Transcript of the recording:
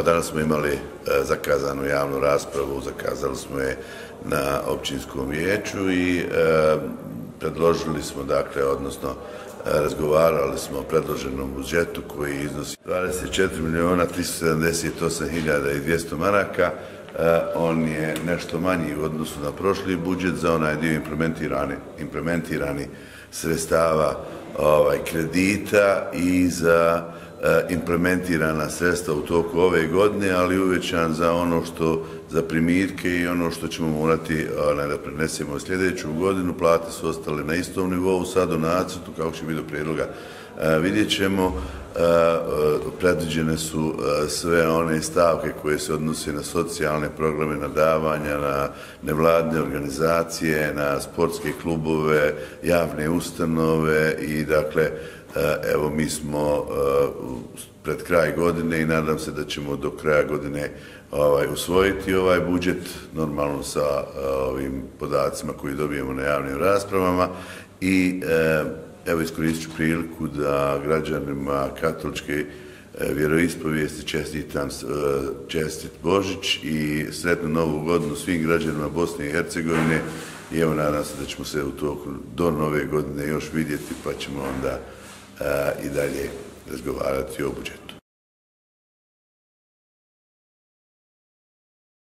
Danas smo imali zakazanu javnu raspravu, zakazali smo je na općinskom vijeću i predložili smo, dakle, odnosno razgovarali smo o predloženom budžetu koji iznosi 24.378.200 maraka. On je nešto manji u odnosu na prošli budžet za onaj dio implementirani sredstava kredita i za implementirana sredstva u toku ove godine, ali uvećan za ono što za primitke i ono što ćemo morati da prenesemo u sljedeću godinu. Plate su ostale na istom nivou, sad u nacrtu, kako će biti do prijedloga vidjet ćemo. Predviđene su sve one stavke koje se odnose na socijalne programe, na davanja, na nevladine organizacije, na sportske klubove, javne ustanove i dakle, evo mi smo pred kraj godine i nadam se da ćemo do kraja godine usvojiti ovaj budžet, normalno sa ovim podacima koji dobijemo na javnim raspravama i evo iskoristit ću priliku da građanima katoličke vjeroispovijesti čestitam čestit Božić i sretnu Novu godinu svim građanima Bosne i Hercegovine i evo nadam se da ćemo se u toku do Nove godine još vidjeti pa ćemo onda i dalje razgovarati o budžetu.